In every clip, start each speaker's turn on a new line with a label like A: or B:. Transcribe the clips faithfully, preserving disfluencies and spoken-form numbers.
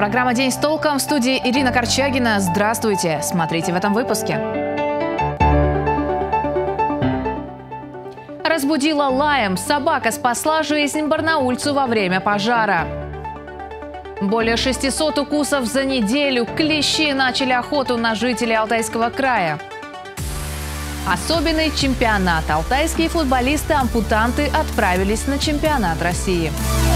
A: Программа «День с толком» в студии Ирина Корчагина. Здравствуйте! Смотрите в этом выпуске. Разбудила лаем. Собака спасла жизнь барнаульцу во время пожара. Более шестисот укусов за неделю. Клещи начали охоту на жителей Алтайского края. Особенный чемпионат. Алтайские футболисты-ампутанты отправились на чемпионат России.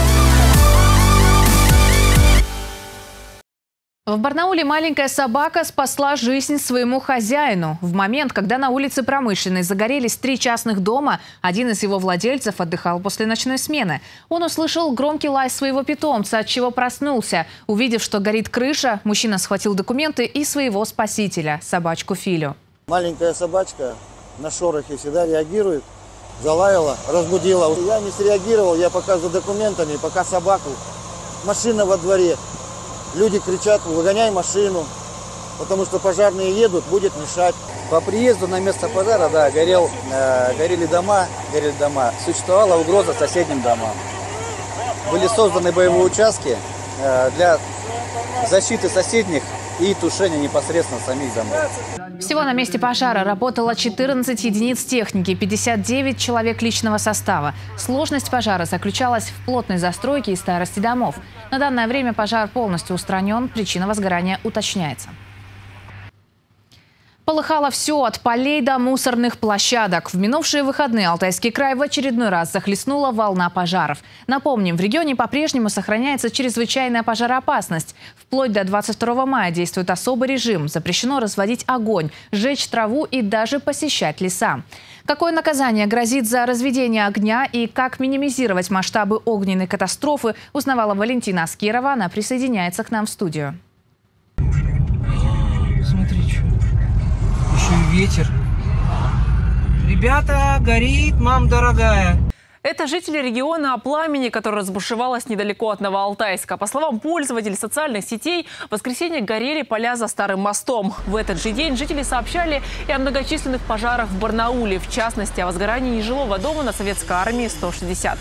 A: В Барнауле маленькая собака спасла жизнь своему хозяину. В момент, когда на улице Промышленной загорелись три частных дома, один из его владельцев отдыхал после ночной смены. Он услышал громкий лай своего питомца, от чего проснулся. Увидев, что горит крыша, мужчина схватил документы и своего спасителя – собачку Филю.
B: Маленькая собачка на шорохи всегда реагирует, залаяла, разбудила. Я не среагировал, я пока за документами, пока собаку. Машина во дворе. Люди кричат: выгоняй машину, потому что пожарные едут, будет мешать.
C: По приезду на место пожара, да, горел, э, горели дома, горели дома. Существовала угроза соседним домам. Были созданы боевые участки э, для защиты соседних и тушения непосредственно самих домов.
A: Всего на месте пожара работало четырнадцать единиц техники, пятьдесят девять человек личного состава. Сложность пожара заключалась в плотной застройке и старости домов. На данное время пожар полностью устранен, причина возгорания уточняется. Полыхало все от полей до мусорных площадок. В минувшие выходные Алтайский край в очередной раз захлестнула волна пожаров. Напомним, в регионе по-прежнему сохраняется чрезвычайная пожароопасность. Вплоть до двадцать второго мая действует особый режим. Запрещено разводить огонь, жечь траву и даже посещать леса. Какое наказание грозит за разведение огня и как минимизировать масштабы огненной катастрофы, узнавала Валентина Аскерова. Она присоединяется к нам в студию.
D: Смотри, что. Еще и ветер. Ребята, горит, мам дорогая.
E: Это жители региона о пламени, которое разбушевалось недалеко от Новоалтайска. По словам пользователей социальных сетей, в воскресенье горели поля за Старым мостом. В этот же день жители сообщали и о многочисленных пожарах в Барнауле, в частности, о возгорании нежилого дома на Советской армии сто шестьдесят.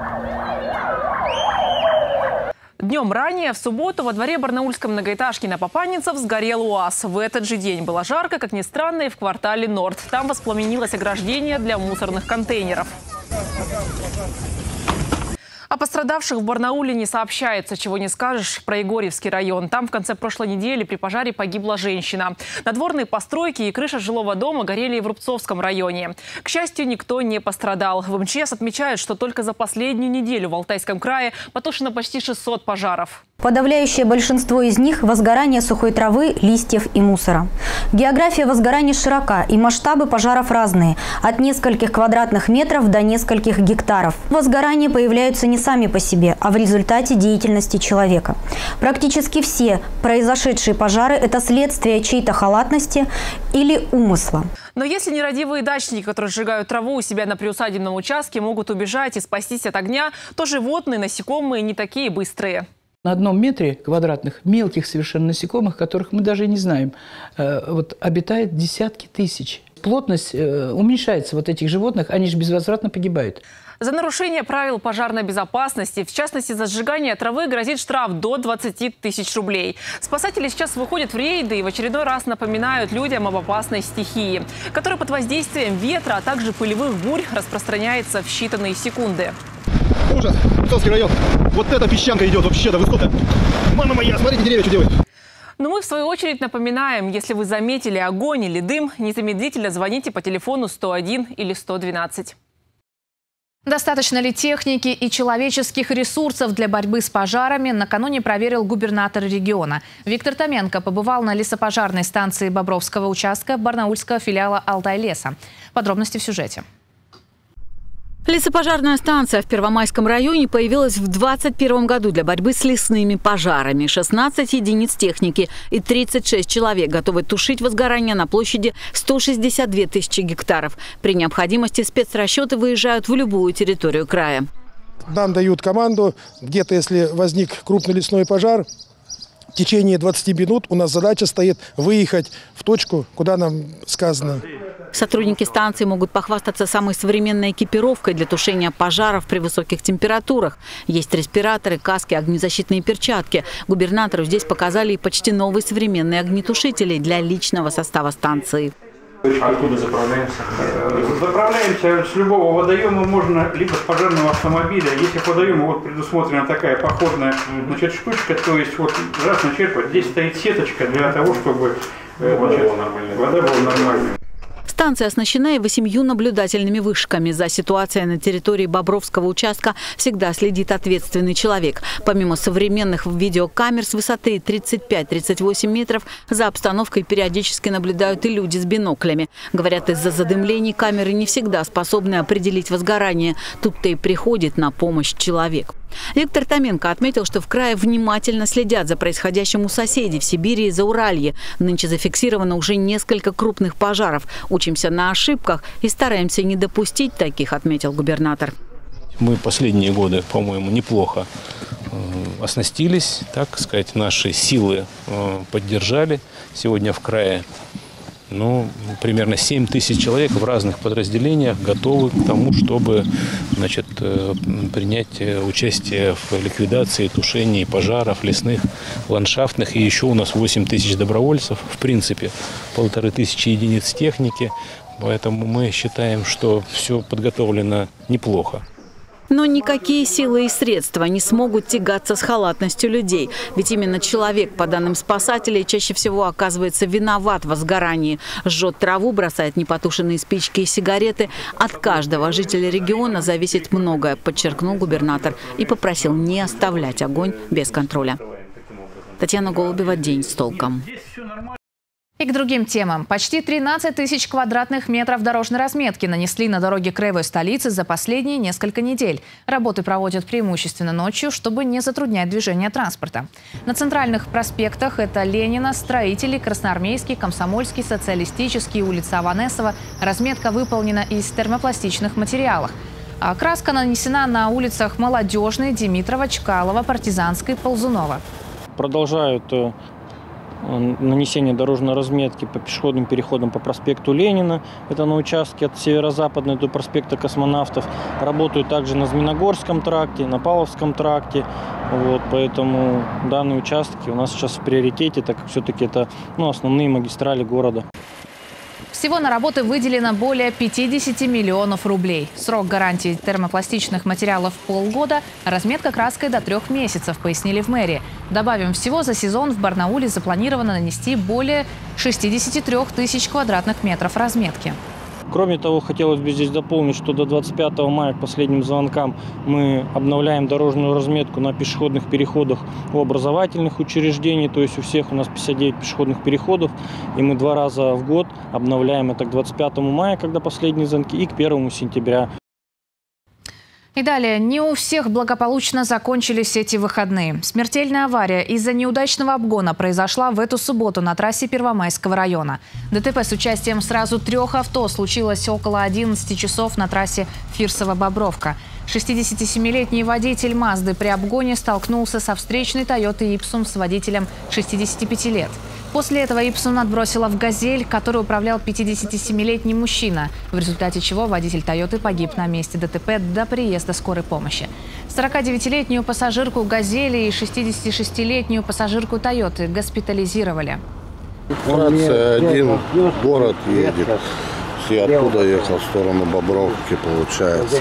E: Днем ранее, в субботу, во дворе барнаульской многоэтажки на Папанинцев сгорел УАЗ. В этот же день было жарко, как ни странно, и в квартале Норд. Там воспламенилось ограждение для мусорных контейнеров. О пострадавших в Барнауле не сообщается, чего не скажешь про Егорьевский район. Там в конце прошлой недели при пожаре погибла женщина. Надворные постройки и крыша жилого дома горели и в Рубцовском районе. К счастью, никто не пострадал. В эм че эс отмечают, что только за последнюю неделю в Алтайском крае потушено почти шестьсот пожаров.
F: Подавляющее большинство из них – возгорание сухой травы, листьев и мусора. География возгораний широка и масштабы пожаров разные – от нескольких квадратных метров до нескольких гектаров. Возгорания появляются не сами по себе, а в результате деятельности человека. Практически все произошедшие пожары – это следствие чьей-то халатности или умысла.
E: Но если нерадивые дачники, которые сжигают траву у себя на приусадебном участке, могут убежать и спастись от огня, то животные, насекомые не такие быстрые.
G: На одном метре квадратных мелких совершенно насекомых, которых мы даже не знаем, вот, обитает десятки тысяч. Плотность уменьшается вот этих животных, они же безвозвратно погибают.
E: За нарушение правил пожарной безопасности, в частности за сжигание травы, грозит штраф до двадцати тысяч рублей. Спасатели сейчас выходят в рейды и в очередной раз напоминают людям об опасной стихии, которая под воздействием ветра, а также пылевых бурь распространяется в считанные секунды.
H: Ужас! Рубцовский район. Вот эта песчанка идет вообще-то высоко. Мама моя, смотрите, деревья что делают.
E: Но мы, в свою очередь, напоминаем, если вы заметили огонь или дым, незамедлительно звоните по телефону сто один или сто двенадцать.
A: Достаточно ли техники и человеческих ресурсов для борьбы с пожарами, накануне проверил губернатор региона. Виктор Томенко побывал на лесопожарной станции Бобровского участка барнаульского филиала «Алтайлеса». Подробности в сюжете.
I: Лесопожарная станция в Первомайском районе появилась в двадцать первом году для борьбы с лесными пожарами. шестнадцать единиц техники и тридцать шесть человек готовы тушить возгорание на площади сто шестьдесят две тысячи гектаров. При необходимости спецрасчеты выезжают в любую территорию края.
J: Нам дают команду, где-то если возник крупный лесной пожар, В течение двадцати минут у нас задача стоит выехать в точку, куда нам сказано.
I: Сотрудники станции могут похвастаться самой современной экипировкой для тушения пожаров при высоких температурах. Есть респираторы, каски, огнезащитные перчатки. Губернатору здесь показали и почти новые современные огнетушители для личного состава станции.
K: Откуда заправляемся? Заправляемся с любого водоема, можно либо с пожарного автомобиля. Если к водоему вот предусмотрена такая походная, значит, штучка, то есть вот раз начерпать, здесь стоит сеточка для того, чтобы значит, вода была нормальной.
I: Станция оснащена и восемью наблюдательными вышками. За ситуацией на территории Бобровского участка всегда следит ответственный человек. Помимо современных видеокамер с высоты тридцать пять — тридцать восемь метров, за обстановкой периодически наблюдают и люди с биноклями. Говорят, из-за задымлений камеры не всегда способны определить возгорание. Тут-то и приходит на помощь человек. Виктор Томенко отметил, что в крае внимательно следят за происходящим у соседей в Сибири и Зауралье. Нынче зафиксировано уже несколько крупных пожаров. Учимся на ошибках и стараемся не допустить таких, отметил губернатор.
L: Мы последние годы, по-моему, неплохо оснастились, так сказать, наши силы поддержали. Сегодня в крае Ну, примерно семь тысяч человек в разных подразделениях готовы к тому, чтобы, значит, принять участие в ликвидации, тушении пожаров лесных, ландшафтных. И еще у нас восемь тысяч добровольцев, в принципе, полторы тысячи единиц техники. Поэтому мы считаем, что все подготовлено неплохо.
I: Но никакие силы и средства не смогут тягаться с халатностью людей. Ведь именно человек, по данным спасателей, чаще всего оказывается виноват в возгорании. Жжет траву, бросает непотушенные спички и сигареты. От каждого жителя региона зависит многое, подчеркнул губернатор. И попросил не оставлять огонь без контроля. Татьяна Голубева, «День с толком».
A: И к другим темам. Почти тринадцать тысяч квадратных метров дорожной разметки нанесли на дороге краевой столицы за последние несколько недель. Работы проводят преимущественно ночью, чтобы не затруднять движение транспорта. На центральных проспектах это Ленина, Строителей, Красноармейский, Комсомольский, Социалистический, улица Аванесова. Разметка выполнена из термопластичных материалов. А краска нанесена на улицах Молодежной, Димитрова, Чкалова, Партизанской, Ползунова.
M: Продолжают нанесение дорожной разметки по пешеходным переходам по проспекту Ленина. Это на участке от северо-западной до проспекта Космонавтов. Работают также на Змеиногорском тракте, на Павловском тракте. Вот, поэтому данные участки у нас сейчас в приоритете, так как все-таки это ну, основные магистрали города.
A: Всего на работы выделено более пятидесяти миллионов рублей. Срок гарантии термопластичных материалов – полгода, разметка краской до трех месяцев, пояснили в мэрии. Добавим, всего за сезон в Барнауле запланировано нанести более шестидесяти трёх тысяч квадратных метров разметки.
M: Кроме того, хотелось бы здесь дополнить, что до двадцать пятого мая к последним звонкам мы обновляем дорожную разметку на пешеходных переходах у образовательных учреждений. То есть у всех у нас пятьдесят девять пешеходных переходов. И мы два раза в год обновляем это к двадцать пятому мая, когда последние звонки, и к первому сентября.
A: И далее. Не у всех благополучно закончились эти выходные. Смертельная авария из-за неудачного обгона произошла в эту субботу на трассе Первомайского района. ДТП с участием сразу трех авто случилось около одиннадцати часов на трассе Фирсово-Бобровка. шестидесятисемилетний водитель «Мазды» при обгоне столкнулся со встречной «Тойотой Ипсум» с водителем шестидесяти пяти лет. После этого Ипсум отбросила в «Газель», которой управлял пятидесятисемилетний мужчина, в результате чего водитель «Тойоты» погиб на месте ДТП до приезда скорой помощи. сорокадевятилетнюю пассажирку «Газели» и шестидесятишестилетнюю пассажирку «Тойоты» госпитализировали.
N: Рация один, город едет. Я оттуда ехал в сторону Бобровки, получается.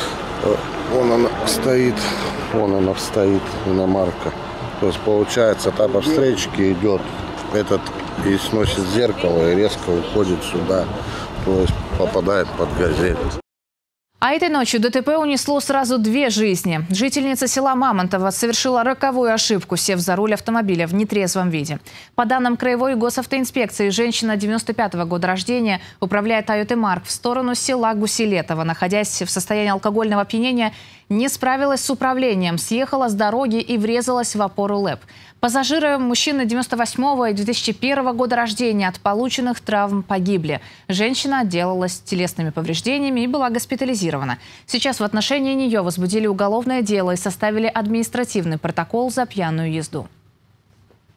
N: Вон она стоит, вон она стоит, иномарка. То есть, получается, та по встречке идет, этот и сносит зеркало, и резко уходит сюда, то есть попадает под «Газель».
A: А этой ночью ДТП унесло сразу две жизни. Жительница села Мамонтово совершила роковую ошибку, сев за руль автомобиля в нетрезвом виде. По данным краевой госавтоинспекции, женщина девяносто пятого года рождения, управляя «Тойотой Марк» в сторону села Гуселетово, находясь в состоянии алкогольного опьянения, не справилась с управлением, съехала с дороги и врезалась в опору ЛЭП. Пассажиры, мужчины девяносто восьмого и две тысячи первого года рождения, от полученных травм погибли. Женщина отделалась телесными повреждениями и была госпитализирована. Сейчас в отношении нее возбудили уголовное дело и составили административный протокол за пьяную езду.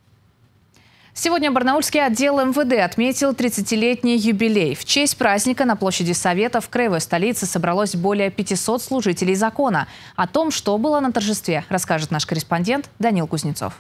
A: Сегодня барнаульский отдел эм вэ дэ отметил тридцатилетний юбилей. В честь праздника на площади Советов в краевой столице собралось более пятисот служителей закона. О том, что было на торжестве, расскажет наш корреспондент Данил Кузнецов.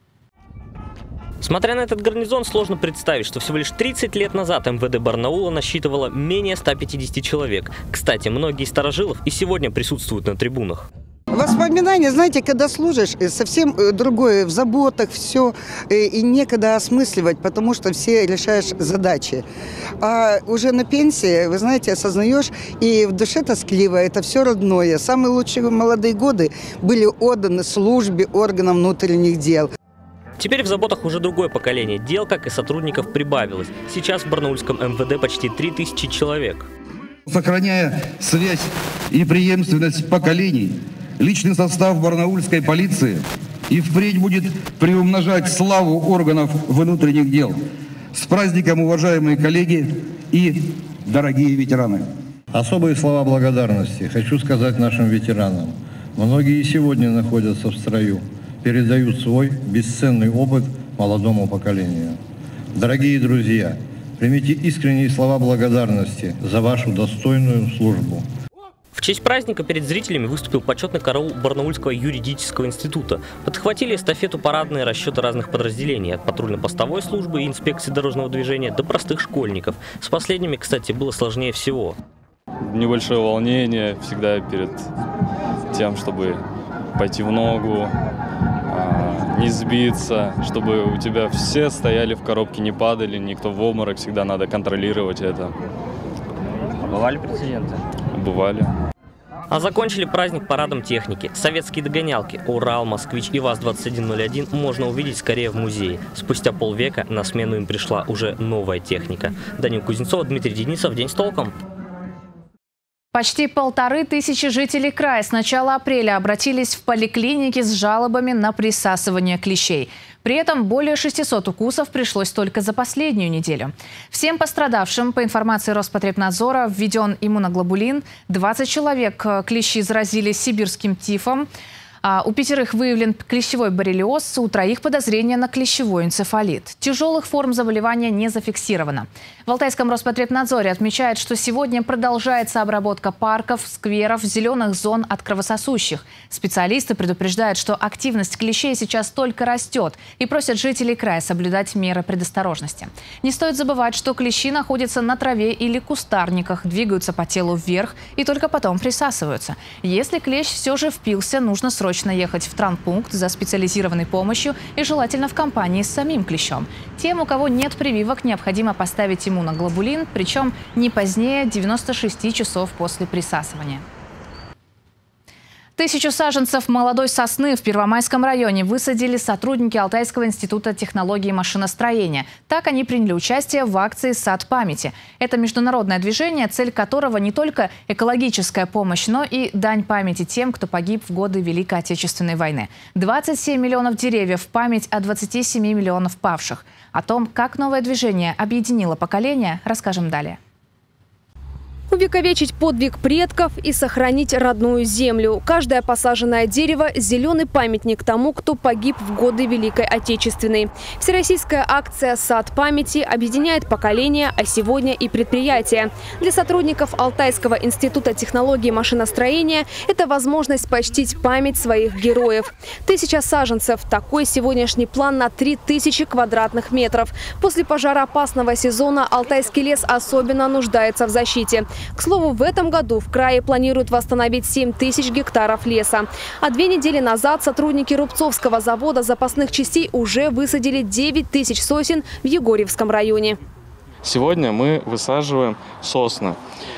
O: Смотря на этот гарнизон, сложно представить, что всего лишь тридцать лет назад эм вэ дэ Барнаула насчитывало менее ста пятидесяти человек. Кстати, многие из старожилов и сегодня присутствуют на трибунах.
P: Воспоминания, знаете, когда служишь, совсем другое, в заботах все, и некогда осмысливать, потому что все решаешь задачи. А уже на пенсии, вы знаете, осознаешь, и в душе тоскливо, это все родное. Самые лучшие молодые годы были отданы службе органам внутренних дел.
O: Теперь в заботах уже другое поколение. Дел, как и сотрудников, прибавилось. Сейчас в барнаульском эм вэ дэ почти три тысячи человек.
Q: Сохраняя связь и преемственность поколений, личный состав барнаульской полиции и впредь будет приумножать славу органов внутренних дел. С праздником, уважаемые коллеги и дорогие ветераны!
R: Особые слова благодарности хочу сказать нашим ветеранам. Многие и сегодня находятся в строю, передают свой бесценный опыт молодому поколению. Дорогие друзья, примите искренние слова благодарности за вашу достойную службу.
O: В честь праздника перед зрителями выступил почетный караул Барнаульского юридического института. Подхватили эстафету парадные расчеты разных подразделений, от патрульно-постовой службы и инспекции дорожного движения до простых школьников. С последними, кстати, было сложнее всего.
S: Небольшое волнение всегда перед тем, чтобы пойти в ногу, не сбиться, чтобы у тебя все стояли в коробке, не падали, никто в обморок, всегда надо контролировать это.
O: А бывали прецеденты?
S: Бывали.
O: А закончили праздник парадом техники. Советские догонялки «Урал», «Москвич» и ВАЗ двадцать один ноль один можно увидеть скорее в музее. Спустя полвека на смену им пришла уже новая техника. Данил Кузнецов, Дмитрий Денисов. День с толком.
A: Почти полторы тысячи жителей края с начала апреля обратились в поликлиники с жалобами на присасывание клещей. При этом более шестисот укусов пришлось только за последнюю неделю. Всем пострадавшим, по информации Роспотребнадзора, введен иммуноглобулин. двадцать человек клещи заразились сибирским тифом. У пятерых выявлен клещевой боррелиоз, у троих подозрение на клещевой энцефалит. Тяжелых форм заболевания не зафиксировано. В Алтайском Роспотребнадзоре отмечают, что сегодня продолжается обработка парков, скверов, зеленых зон от кровососущих. Специалисты предупреждают, что активность клещей сейчас только растет и просят жителей края соблюдать меры предосторожности. Не стоит забывать, что клещи находятся на траве или кустарниках, двигаются по телу вверх и только потом присасываются. Если клещ все же впился, нужно срочно Срочно ехать в травмпункт за специализированной помощью и желательно в компании с самим клещом. Тем, у кого нет прививок, необходимо поставить иммуноглобулин, причем не позднее девяноста шести часов после присасывания. Тысячу саженцев молодой сосны в Первомайском районе высадили сотрудники Алтайского института технологии машиностроения. Так они приняли участие в акции «Сад памяти». Это международное движение, цель которого не только экологическая помощь, но и дань памяти тем, кто погиб в годы Великой Отечественной войны. двадцать семь миллионов деревьев в память о двадцати семи миллионах павших. О том, как новое движение объединило поколения, расскажем далее.
T: Увековечить подвиг предков и сохранить родную землю. Каждое посаженное дерево – зеленый памятник тому, кто погиб в годы Великой Отечественной. Всероссийская акция «Сад памяти» объединяет поколения, а сегодня и предприятия. Для сотрудников Алтайского института технологии машиностроения это возможность почтить память своих героев. Тысяча саженцев – такой сегодняшний план на три тысячи квадратных метров. После пожароопасного сезона Алтайский лес особенно нуждается в защите. К слову, в этом году в крае планируют восстановить семь тысяч гектаров леса. А две недели назад сотрудники Рубцовского завода запасных частей уже высадили девять тысяч сосен в Егорьевском районе.
S: Сегодня мы высаживаем сосны.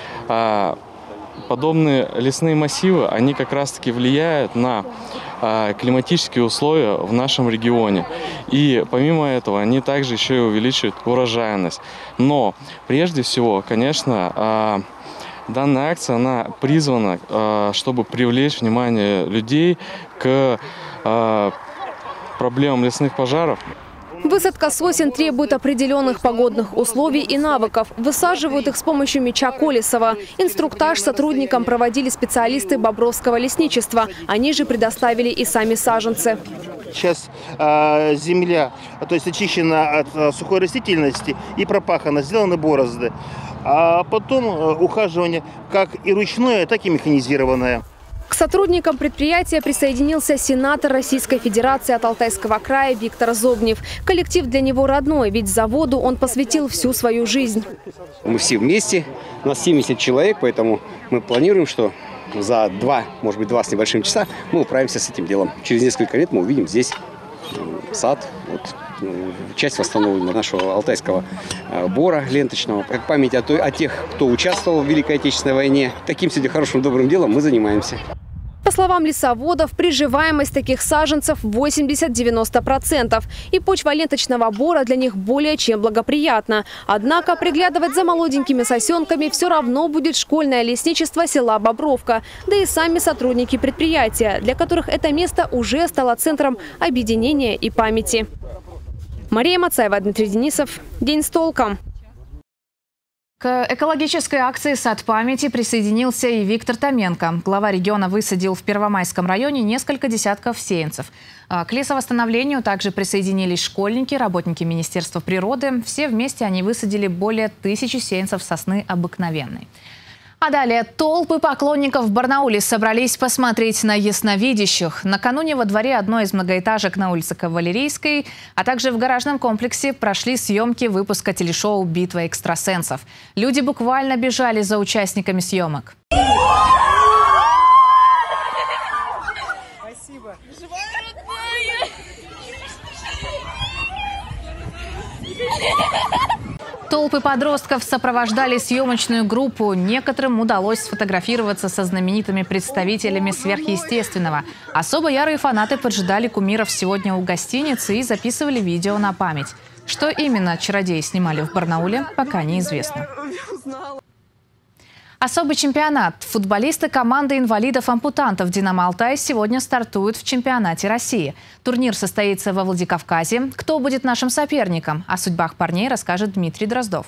S: Подобные лесные массивы, они как раз-таки влияют на климатические условия в нашем регионе. И помимо этого, они также еще и увеличивают урожайность. Но прежде всего, конечно, данная акция, она призвана, чтобы привлечь внимание людей к проблемам лесных пожаров.
T: Высадка сосен требует определенных погодных условий и навыков. Высаживают их с помощью меча Колесова. Инструктаж сотрудникам проводили специалисты Бобровского лесничества. Они же предоставили и сами саженцы.
U: сейчас э, земля, то есть очищена от э, сухой растительности и пропахана, сделаны борозды. А потом э, ухаживание как и ручное, так и механизированное.
T: К сотрудникам предприятия присоединился сенатор Российской Федерации от Алтайского края Виктор Зобнев. Коллектив для него родной, ведь заводу он посвятил всю свою жизнь.
V: Мы все вместе, у нас семьдесят человек, поэтому мы планируем, что за два, может быть, два с небольшим часа мы управимся с этим делом. Через несколько лет мы увидим здесь сад, вот, часть восстановлена нашего алтайского бора ленточного. Как память о, той, о тех, кто участвовал в Великой Отечественной войне. Таким сегодня хорошим добрым делом мы занимаемся.
T: По словам лесоводов, приживаемость таких саженцев восемьдесят-девяносто процентов. И почва ленточного бора для них более чем благоприятна. Однако приглядывать за молоденькими сосенками все равно будет школьное лесничество села Бобровка. Да и сами сотрудники предприятия, для которых это место уже стало центром объединения и памяти. Мария Мацаева, Дмитрий Денисов. День с толком.
A: К экологической акции «Сад памяти» присоединился и Виктор Томенко. Глава региона высадил в Первомайском районе несколько десятков сеянцев. К лесовосстановлению также присоединились школьники, работники Министерства природы. Все вместе они высадили более тысячи сеянцев сосны обыкновенной. А далее толпы поклонников в Барнауле собрались посмотреть на ясновидящих. Накануне во дворе одной из многоэтажек на улице Кавалерийской, а также в гаражном комплексе прошли съемки выпуска телешоу «Битва экстрасенсов». Люди буквально бежали за участниками съемок.
W: Спасибо.
A: Толпы подростков сопровождали съемочную группу. Некоторым удалось сфотографироваться со знаменитыми представителями сверхъестественного. Особо ярые фанаты поджидали кумиров сегодня у гостиницы и записывали видео на память. Что именно чародеи снимали в Барнауле, пока неизвестно. Особый чемпионат. Футболисты команды инвалидов-ампутантов «Динамо Алтай» сегодня стартуют в чемпионате России. Турнир состоится во Владикавказе. Кто будет нашим соперником? О судьбах парней расскажет Дмитрий Дроздов.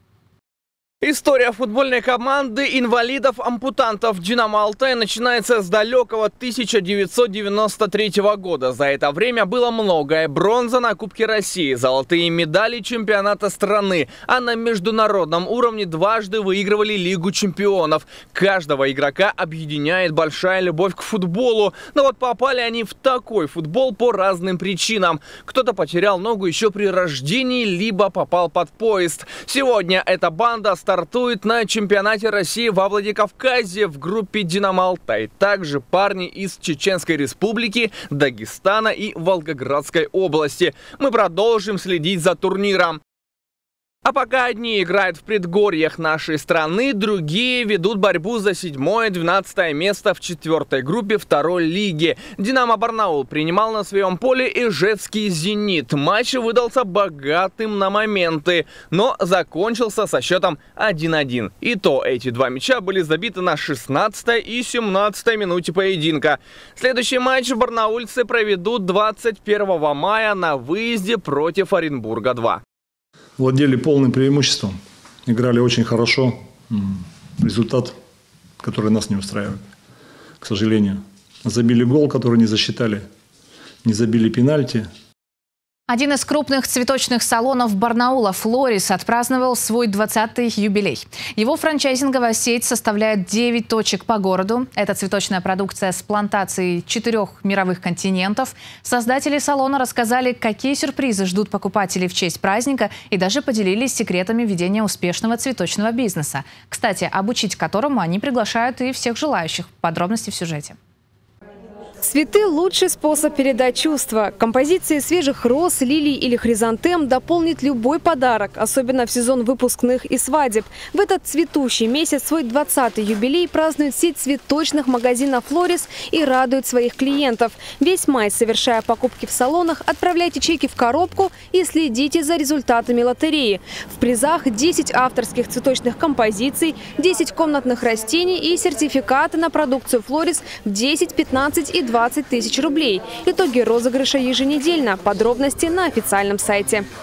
X: История футбольной команды инвалидов-ампутантов «Динамо Алтай» начинается с далекого тысяча девятьсот девяносто третьего года. За это время было многое. Бронза на Кубке России, золотые медали чемпионата страны, а на международном уровне дважды выигрывали Лигу чемпионов. Каждого игрока объединяет большая любовь к футболу. Но вот попали они в такой футбол по разным причинам. Кто-то потерял ногу еще при рождении, либо попал под поезд. Сегодня эта банда стартует на чемпионате России во Владикавказе в группе «Динамо Алтай». Также парни из Чеченской Республики, Дагестана и Волгоградской области. Мы продолжим следить за турниром. А пока одни играют в предгорьях нашей страны, другие ведут борьбу за седьмое-двенадцатое место в четвертой группе второй лиги. «Динамо Барнаул» принимал на своем поле Ижевский «Зенит». Матч выдался богатым на моменты, но закончился со счетом один-один. И то эти два мяча были забиты на шестнадцатой и семнадцатой минуте поединка. Следующий матч барнаульцы проведут двадцать первого мая на выезде против Оренбурга два.
Y: Владели полным преимуществом, играли очень хорошо. Результат, который нас не устраивает, к сожалению. Забили гол, который не засчитали, не забили пенальти.
A: Один из крупных цветочных салонов Барнаула «Флорис» отпраздновал свой двадцатый юбилей. Его франчайзинговая сеть составляет девять точек по городу. Это цветочная продукция с плантацией четырех мировых континентов. Создатели салона рассказали, какие сюрпризы ждут покупателей в честь праздника, и даже поделились секретами ведения успешного цветочного бизнеса. Кстати, обучить которому они приглашают и всех желающих. Подробности в сюжете.
T: Цветы – лучший способ передать чувства. Композиции свежих роз, лилий или хризантем дополнит любой подарок, особенно в сезон выпускных и свадеб. В этот цветущий месяц свой двадцатый юбилей празднует сеть цветочных магазинов «Флорис» и радует своих клиентов. Весь май, совершая покупки в салонах, отправляйте чеки в коробку и следите за результатами лотереи. В призах десять авторских цветочных композиций, десять комнатных растений и сертификаты на продукцию «Флорис» в десять, пятнадцать и двадцать тысяч рублей. Итоги розыгрыша еженедельно. Подробности на официальном сайте.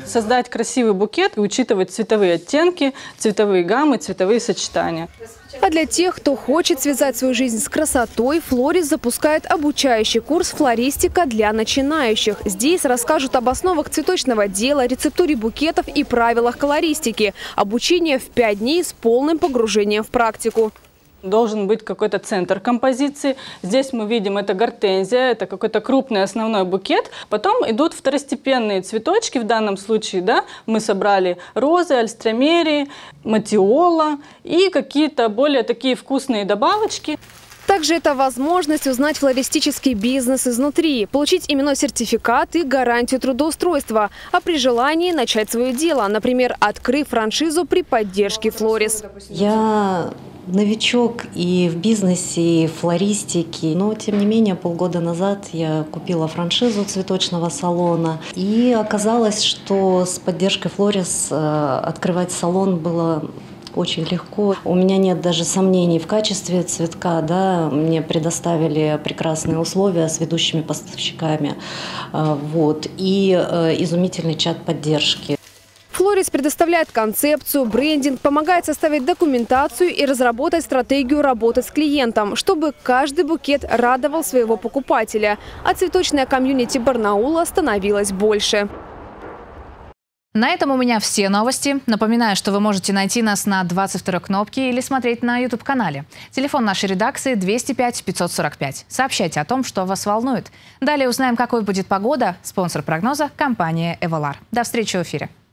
B: создать красивый букет и учитывать цветовые оттенки, цветовые гаммы, цветовые сочетания.
T: А для тех, кто хочет связать свою жизнь с красотой, Флорис запускает обучающий курс «Флористика для начинающих». Здесь расскажут об основах цветочного дела, рецептуре букетов и правилах колористики. Обучение в пять дней с полным погружением в практику.
B: Должен быть какой-то центр композиции. Здесь мы видим, это гортензия, это какой-то крупный основной букет. Потом идут второстепенные цветочки, в данном случае, да, мы собрали розы, альстромерии, матиола и какие-то более такие вкусные добавочки.
T: Также это возможность узнать флористический бизнес изнутри, получить именной сертификат и гарантию трудоустройства, а при желании начать свое дело, например, открыв франшизу при поддержке Флорис.
C: Я новичок и в бизнесе, и в флористике, но тем не менее полгода назад я купила франшизу цветочного салона, и оказалось, что с поддержкой Флорис открывать салон было очень легко. У меня нет даже сомнений в качестве цветка. Да? Мне предоставили прекрасные условия с ведущими поставщиками. Вот. И изумительный чат поддержки.
T: Флорис предоставляет концепцию, брендинг, помогает составить документацию и разработать стратегию работы с клиентом, чтобы каждый букет радовал своего покупателя. А цветочная комьюнити Барнаула становилась больше.
A: На этом у меня все новости. Напоминаю, что вы можете найти нас на двадцать второй кнопке или смотреть на ютуб-канале. Телефон нашей редакции двести пять пятьсот сорок пять. Сообщайте о том, что вас волнует. Далее узнаем, какой будет погода. Спонсор прогноза – компания «Эволар». До встречи в эфире.